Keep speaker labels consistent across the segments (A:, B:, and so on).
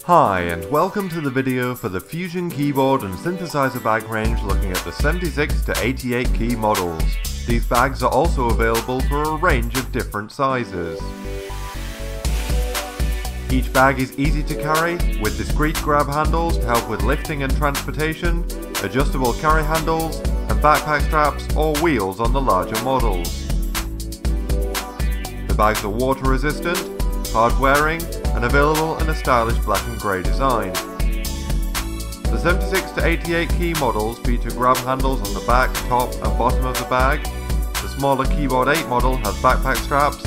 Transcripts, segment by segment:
A: Hi and welcome to the video for the Fusion keyboard and synthesizer bag range looking at the 76 to 88 key models. These bags are also available for a range of different sizes. Each bag is easy to carry, with discrete grab handles to help with lifting and transportation, adjustable carry handles, and backpack straps or wheels on the larger models. The bags are water resistant, hard wearing, and available in a stylish black and grey design. The 76 to 88 key models feature grab handles on the back, top and bottom of the bag. The smaller Keyboard 8 model has backpack straps,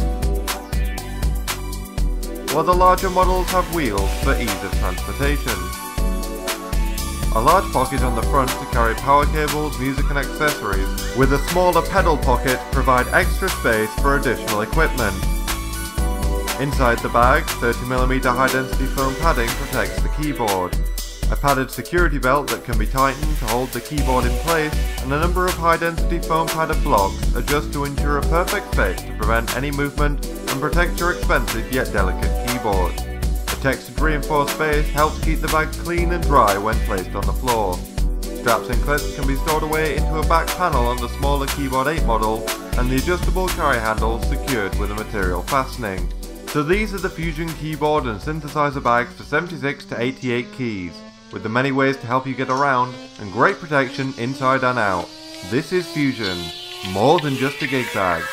A: while the larger models have wheels for ease of transportation. A large pocket on the front to carry power cables, music and accessories, with a smaller pedal pocket to provide extra space for additional equipment. Inside the bag, 30mm high-density foam padding protects the keyboard, a padded security belt that can be tightened to hold the keyboard in place, and a number of high-density foam padded blocks adjust to ensure a perfect fit to prevent any movement and protect your expensive yet delicate keyboard. The textured reinforced base helps keep the bag clean and dry when placed on the floor. Straps and clips can be stored away into a back panel on the smaller Keyboard 8 model, and the adjustable carry handles secured with a material fastening. So these are the Fusion keyboard and synthesizer bags for 76 to 88 keys, with the many ways to help you get around and great protection inside and out. This is Fusion, more than just a gig bag.